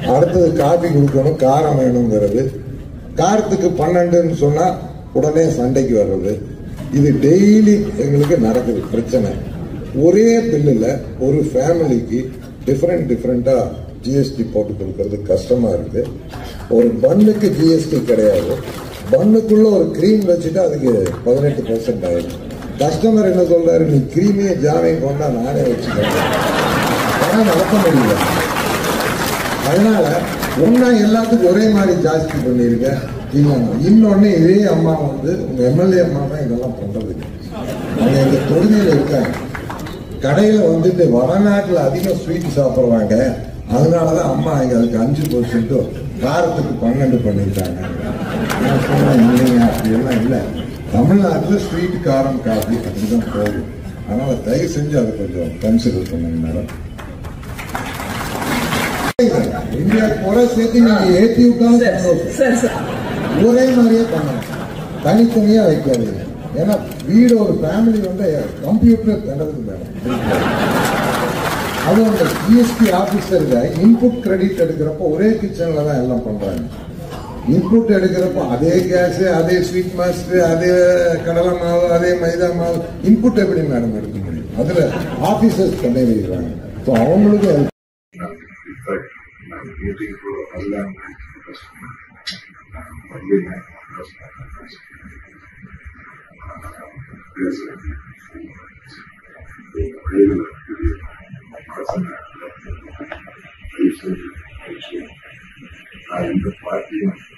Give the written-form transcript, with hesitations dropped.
அடுத்தது காபி கொடுக்கணும், காரம் வேணுங்கிறது. காரத்துக்கு 12ன்னு சொன்னா உடனே சண்டைக்கு வர்றது. இது டெய்லி எங்களுக்கு நடக்குது பிரச்சனை. ஒரே பில்லுல ஒரு ஃபேமிலிக்கு டிஃபரெண்டா ஜிஎஸ்டி போட்டு கொடுக்கறது கஷ்டமா இருக்கு. ஒரு பன்னுக்கு ஜிஎஸ்டி கிடையாது. பன்னுக்குள்ள ஒரு கிரீம் வச்சுட்டு அதுக்கு 18% ஆயிடும். கஸ்டமர் என்ன சொல்றாரு, நீ கிரீமே ஜாமையும் கொண்டா நானே வச்சுக்கிறேன். பணம் நடத்த முடியல. அதனால ஒன்னா எல்லாத்துக்கும் ஒரே மாதிரி ஜாஸ்தி பண்ணிருக்க. இன்னொன்னு இதே அம்மா உங்க எம்எல்ஏ அம்மா தான் இதெல்லாம் பண்றது. அவங்க எங்க தொகுதியில இருக்காங்க. கடையில வந்துட்டு வடநாட்டுல அதிகம் ஸ்வீட் சாப்பிடுறாங்க. அதனாலதான் அம்மா இங்க அதுக்கு 5% காரத்துக்கு 12 பண்ணிருக்காங்க. இல்லைங்க அப்படியெல்லாம் இல்லை. தமிழ்நாட்டுல ஸ்வீட் காரம் காஃபி அப்படிதான் போகும். அதனால தயவு செஞ்சு அதை கொஞ்சம் கன்சிடர் பண்ணுங்க மேடம். இந்தியா குறை சேர்த்து நீங்க ஏற்றி விட்டாலும் ஒரே மாதிரியே பண்ணணும், தனித்தனியா வைக்காதீங்க. ஏன்னா வீடு ஒரு ஃபேமிலி வந்து கம்ப்யூட்டர் தண்டது மேடம். அது அந்த ஜிஎஸ்டி ஆபீசர்ல இன்புட் கிரெடிட் எடுக்கிறப்ப ஒரே கிச்சன்ல தான் எல்லாம் பண்றாங்க. இன்புட் எடுக்கிறப்ப அதே கேஸ், அதே ஸ்வீட் மாஸ்டர், அதே கடலை மாவு, அதே மைதா மாவு, இன்புட் எப்படி மேடம் எடுக்க முடியும்? அதுல ஆபீசர்ஸ் பண்ணி வைக்கிறாங்க. அவங்களுக்கு இந்த பார்ட்டியும்